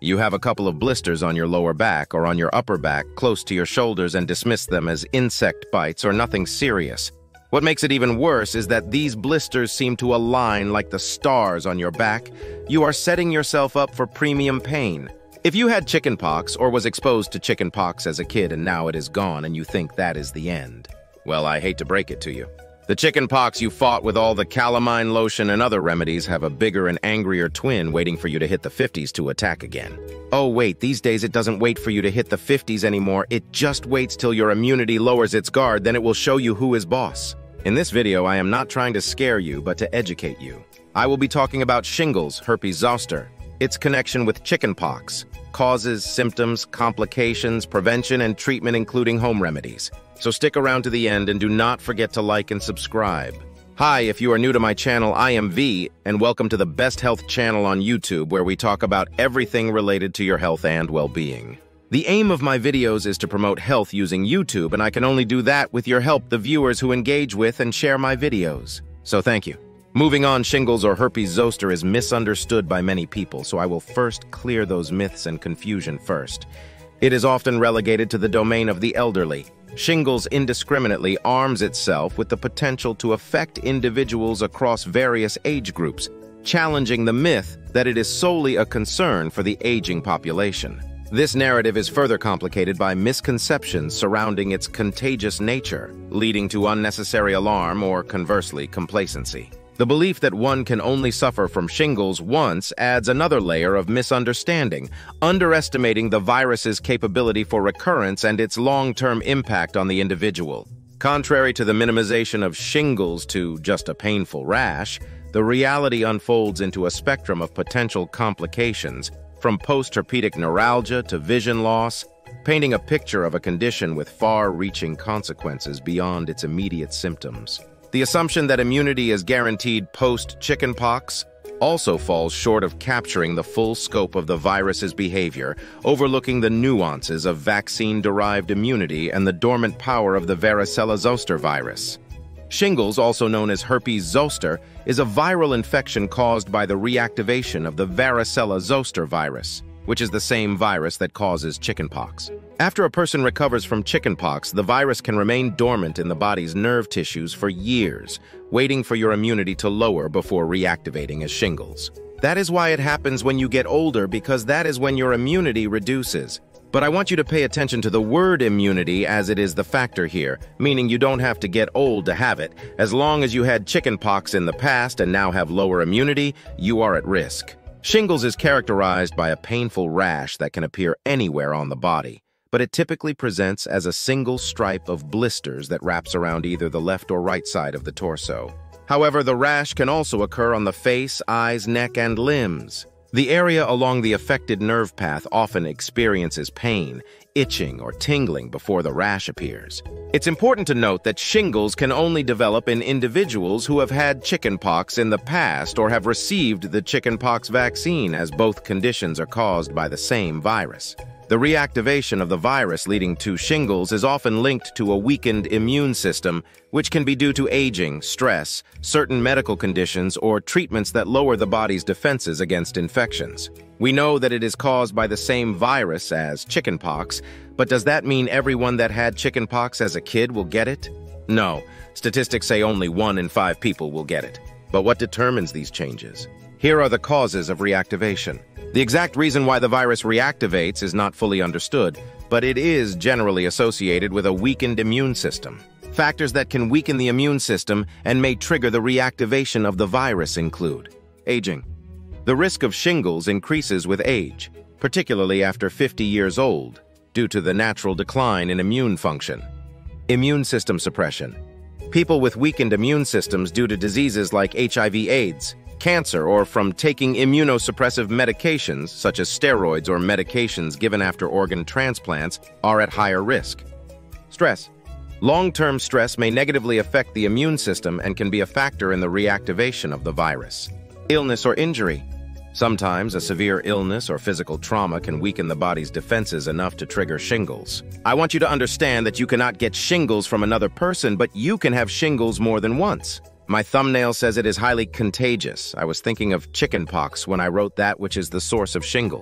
You have a couple of blisters on your lower back or on your upper back close to your shoulders and dismiss them as insect bites or nothing serious. What makes it even worse is that these blisters seem to align like the stars on your back. You are setting yourself up for premium pain. If you had chickenpox or was exposed to chickenpox as a kid and now it is gone and you think that is the end, well, I hate to break it to you. The chickenpox you fought with all the calamine lotion and other remedies have a bigger and angrier twin waiting for you to hit the 50s to attack again. Oh wait, these days it doesn't wait for you to hit the 50s anymore, it just waits till your immunity lowers its guard, then it will show you who is boss. In this video, I am not trying to scare you, but to educate you. I will be talking about shingles, herpes zoster, its connection with chickenpox, causes, symptoms, complications, prevention, and treatment including home remedies. So stick around to the end and do not forget to like and subscribe. Hi, if you are new to my channel, I am V, and welcome to the best health channel on YouTube where we talk about everything related to your health and well-being. The aim of my videos is to promote health using YouTube, and I can only do that with your help, the viewers who engage with and share my videos. So thank you. Moving on, shingles or herpes zoster is misunderstood by many people, so I will first clear those myths and confusion first. It is often relegated to the domain of the elderly. Shingles indiscriminately arms itself with the potential to affect individuals across various age groups, challenging the myth that it is solely a concern for the aging population. This narrative is further complicated by misconceptions surrounding its contagious nature, leading to unnecessary alarm or, conversely, complacency. The belief that one can only suffer from shingles once adds another layer of misunderstanding, underestimating the virus's capability for recurrence and its long-term impact on the individual. Contrary to the minimization of shingles to just a painful rash, the reality unfolds into a spectrum of potential complications, from postherpetic neuralgia to vision loss, painting a picture of a condition with far-reaching consequences beyond its immediate symptoms. The assumption that immunity is guaranteed post-chickenpox also falls short of capturing the full scope of the virus's behavior, overlooking the nuances of vaccine-derived immunity and the dormant power of the varicella zoster virus. Shingles, also known as herpes zoster, is a viral infection caused by the reactivation of the varicella zoster virus, which is the same virus that causes chickenpox. After a person recovers from chickenpox, the virus can remain dormant in the body's nerve tissues for years, waiting for your immunity to lower before reactivating as shingles. That is why it happens when you get older, because that is when your immunity reduces. But I want you to pay attention to the word immunity, as it is the factor here, meaning you don't have to get old to have it. As long as you had chickenpox in the past and now have lower immunity, you are at risk. Shingles is characterized by a painful rash that can appear anywhere on the body, but it typically presents as a single stripe of blisters that wraps around either the left or right side of the torso. However, the rash can also occur on the face, eyes, neck, and limbs. The area along the affected nerve path often experiences pain, itching, or tingling before the rash appears. It's important to note that shingles can only develop in individuals who have had chickenpox in the past or have received the chickenpox vaccine, as both conditions are caused by the same virus. The reactivation of the virus leading to shingles is often linked to a weakened immune system, which can be due to aging, stress, certain medical conditions, or treatments that lower the body's defenses against infections. We know that it is caused by the same virus as chickenpox, but does that mean everyone that had chickenpox as a kid will get it? No, statistics say only 1 in 5 people will get it. But what determines these changes? Here are the causes of reactivation. The exact reason why the virus reactivates is not fully understood, but it is generally associated with a weakened immune system. Factors that can weaken the immune system and may trigger the reactivation of the virus include aging. The risk of shingles increases with age, particularly after 50 years old, due to the natural decline in immune function. Immune system suppression. People with weakened immune systems due to diseases like HIV/AIDS, cancer, or from taking immunosuppressive medications such as steroids or medications given after organ transplants are at higher risk. Stress. Long-term stress may negatively affect the immune system and can be a factor in the reactivation of the virus. Illness or injury. Sometimes a severe illness or physical trauma can weaken the body's defenses enough to trigger shingles. I want you to understand that you cannot get shingles from another person, but you can have shingles more than once. My thumbnail says it is highly contagious. I was thinking of chickenpox when I wrote that, which is the source of shingles.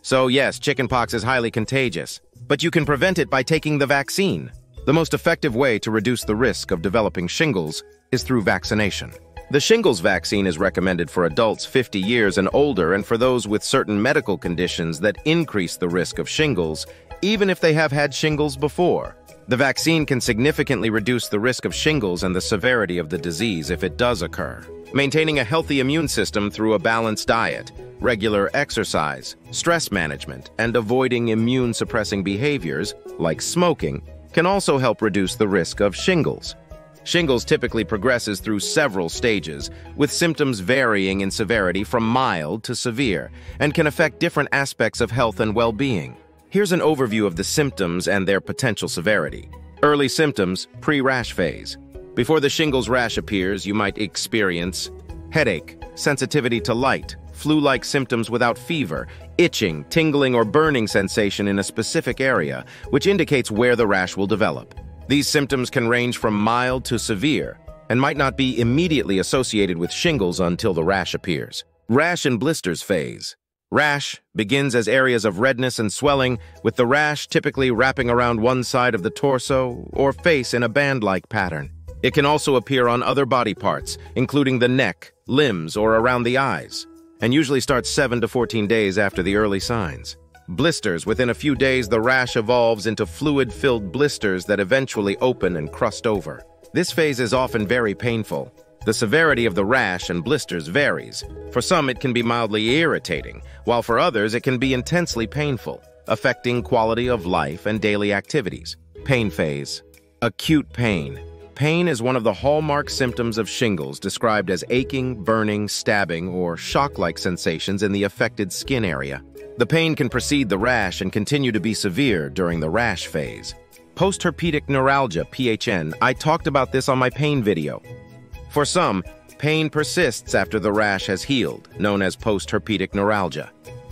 So yes, chickenpox is highly contagious, but you can prevent it by taking the vaccine. The most effective way to reduce the risk of developing shingles is through vaccination. The shingles vaccine is recommended for adults 50 years and older and for those with certain medical conditions that increase the risk of shingles, even if they have had shingles before. The vaccine can significantly reduce the risk of shingles and the severity of the disease if it does occur. Maintaining a healthy immune system through a balanced diet, regular exercise, stress management, and avoiding immune-suppressing behaviors, like smoking, can also help reduce the risk of shingles. Shingles typically progresses through several stages, with symptoms varying in severity from mild to severe, and can affect different aspects of health and well-being. Here's an overview of the symptoms and their potential severity. Early symptoms, pre-rash phase. Before the shingles rash appears, you might experience headache, sensitivity to light, flu-like symptoms without fever, itching, tingling, or burning sensation in a specific area, which indicates where the rash will develop. These symptoms can range from mild to severe and might not be immediately associated with shingles until the rash appears. Rash and blisters phase. Rash begins as areas of redness and swelling, with the rash typically wrapping around one side of the torso or face in a band-like pattern. It can also appear on other body parts, including the neck, limbs, or around the eyes, and usually starts 7 to 14 days after the early signs. Blisters. Within a few days, the rash evolves into fluid-filled blisters that eventually open and crust over. This phase is often very painful. The severity of the rash and blisters varies. For some, it can be mildly irritating, while for others, it can be intensely painful, affecting quality of life and daily activities. Pain phase. Acute pain. Pain is one of the hallmark symptoms of shingles, described as aching, burning, stabbing, or shock-like sensations in the affected skin area. The pain can precede the rash and continue to be severe during the rash phase. Postherpetic neuralgia, PHN. I talked about this on my pain video. For some, pain persists after the rash has healed, known as postherpetic neuralgia.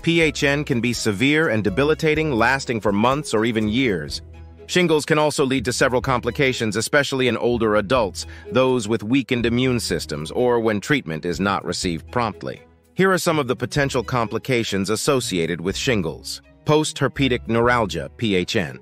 PHN can be severe and debilitating, lasting for months or even years. Shingles can also lead to several complications, especially in older adults, those with weakened immune systems, or when treatment is not received promptly. Here are some of the potential complications associated with shingles. Postherpetic neuralgia, PHN.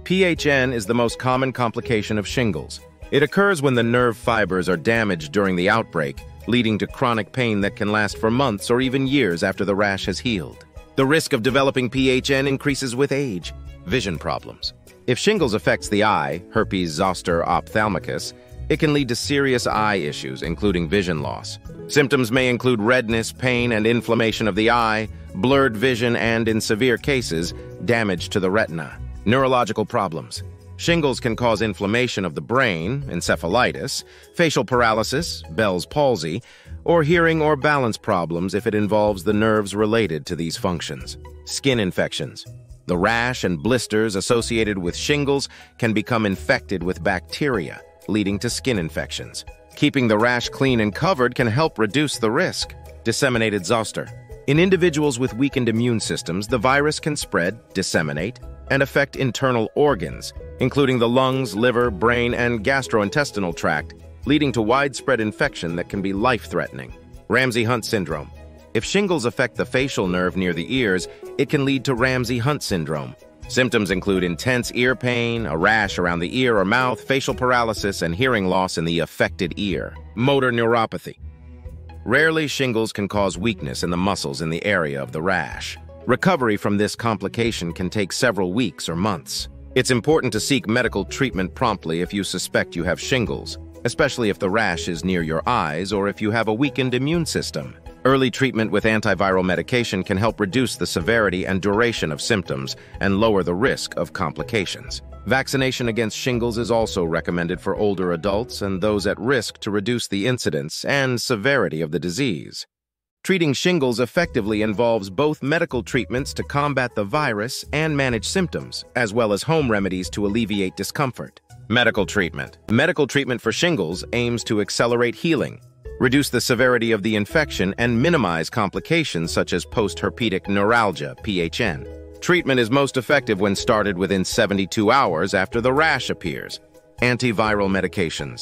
PHN is the most common complication of shingles. It occurs when the nerve fibers are damaged during the outbreak, leading to chronic pain that can last for months or even years after the rash has healed. The risk of developing PHN increases with age. Vision problems. If shingles affects the eye, herpes zoster ophthalmicus, it can lead to serious eye issues, including vision loss. Symptoms may include redness, pain, and inflammation of the eye, blurred vision, and, in severe cases, damage to the retina. Neurological problems. Shingles can cause inflammation of the brain, encephalitis, facial paralysis, Bell's palsy, or hearing or balance problems if it involves the nerves related to these functions. Skin infections. The rash and blisters associated with shingles can become infected with bacteria, leading to skin infections. Keeping the rash clean and covered can help reduce the risk. Disseminated zoster. In individuals with weakened immune systems, the virus can spread, disseminate, and affect internal organs, including the lungs, liver, brain, and gastrointestinal tract, leading to widespread infection that can be life-threatening. Ramsay Hunt syndrome. If shingles affect the facial nerve near the ears, it can lead to Ramsay Hunt syndrome. Symptoms include intense ear pain, a rash around the ear or mouth, facial paralysis, and hearing loss in the affected ear. Motor neuropathy. Rarely, shingles can cause weakness in the muscles in the area of the rash. Recovery from this complication can take several weeks or months. It's important to seek medical treatment promptly if you suspect you have shingles, especially if the rash is near your eyes or if you have a weakened immune system. Early treatment with antiviral medication can help reduce the severity and duration of symptoms and lower the risk of complications. Vaccination against shingles is also recommended for older adults and those at risk to reduce the incidence and severity of the disease. Treating shingles effectively involves both medical treatments to combat the virus and manage symptoms, as well as home remedies to alleviate discomfort. Medical treatment. Medical treatment for shingles aims to accelerate healing, reduce the severity of the infection, and minimize complications such as postherpetic neuralgia, PHN. Treatment is most effective when started within 72 hours after the rash appears. Antiviral medications.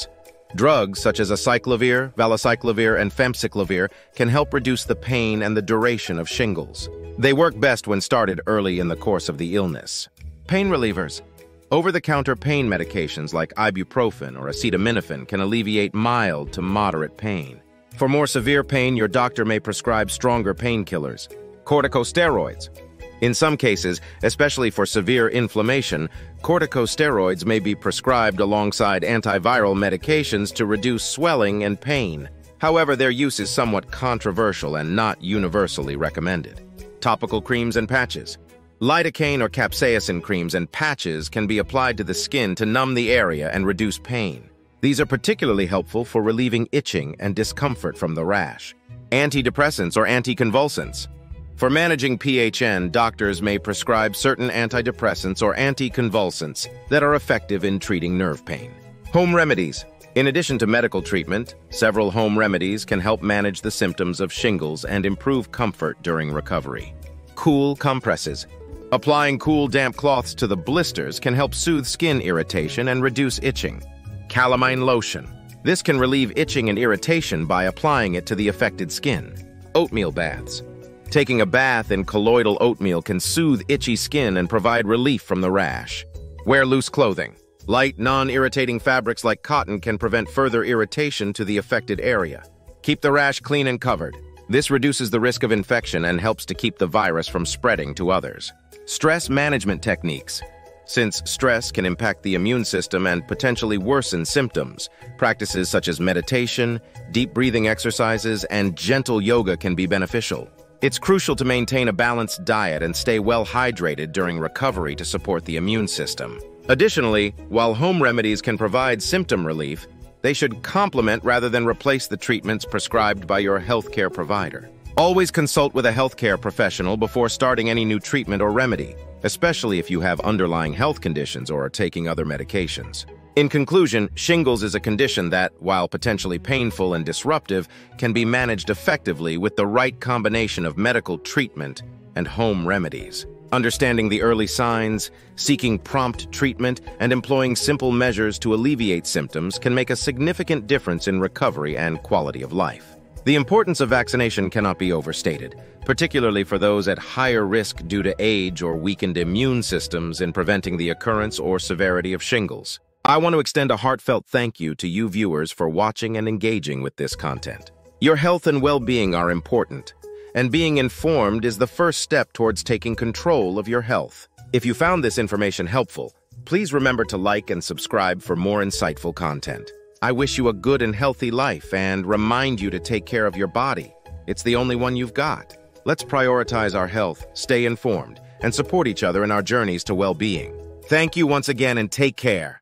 Drugs such as acyclovir, valacyclovir, and famciclovir can help reduce the pain and the duration of shingles. They work best when started early in the course of the illness. Pain relievers. Over-the-counter pain medications like ibuprofen or acetaminophen can alleviate mild to moderate pain. For more severe pain, your doctor may prescribe stronger painkillers. Corticosteroids. In some cases, especially for severe inflammation, corticosteroids may be prescribed alongside antiviral medications to reduce swelling and pain. However, their use is somewhat controversial and not universally recommended. Topical creams and patches. Lidocaine or capsaicin creams and patches can be applied to the skin to numb the area and reduce pain. These are particularly helpful for relieving itching and discomfort from the rash. Antidepressants or anticonvulsants. For managing PHN, doctors may prescribe certain antidepressants or anticonvulsants that are effective in treating nerve pain. Home remedies. In addition to medical treatment, several home remedies can help manage the symptoms of shingles and improve comfort during recovery. Cool compresses. Applying cool, damp cloths to the blisters can help soothe skin irritation and reduce itching. Calamine lotion. This can relieve itching and irritation by applying it to the affected skin. Oatmeal baths. Taking a bath in colloidal oatmeal can soothe itchy skin and provide relief from the rash. Wear loose clothing. Light, non-irritating fabrics like cotton can prevent further irritation to the affected area. Keep the rash clean and covered. This reduces the risk of infection and helps to keep the virus from spreading to others. Stress management techniques. Since stress can impact the immune system and potentially worsen symptoms, practices such as meditation, deep breathing exercises, and gentle yoga can be beneficial. It's crucial to maintain a balanced diet and stay well hydrated during recovery to support the immune system. Additionally, while home remedies can provide symptom relief, they should complement rather than replace the treatments prescribed by your healthcare provider. Always consult with a healthcare professional before starting any new treatment or remedy, especially if you have underlying health conditions or are taking other medications. In conclusion, shingles is a condition that, while potentially painful and disruptive, can be managed effectively with the right combination of medical treatment and home remedies. Understanding the early signs, seeking prompt treatment, and employing simple measures to alleviate symptoms can make a significant difference in recovery and quality of life. The importance of vaccination cannot be overstated, particularly for those at higher risk due to age or weakened immune systems in preventing the occurrence or severity of shingles. I want to extend a heartfelt thank you to you viewers for watching and engaging with this content. Your health and well-being are important, and being informed is the first step towards taking control of your health. If you found this information helpful, please remember to like and subscribe for more insightful content. I wish you a good and healthy life and remind you to take care of your body. It's the only one you've got. Let's prioritize our health, stay informed, and support each other in our journeys to well-being. Thank you once again and take care.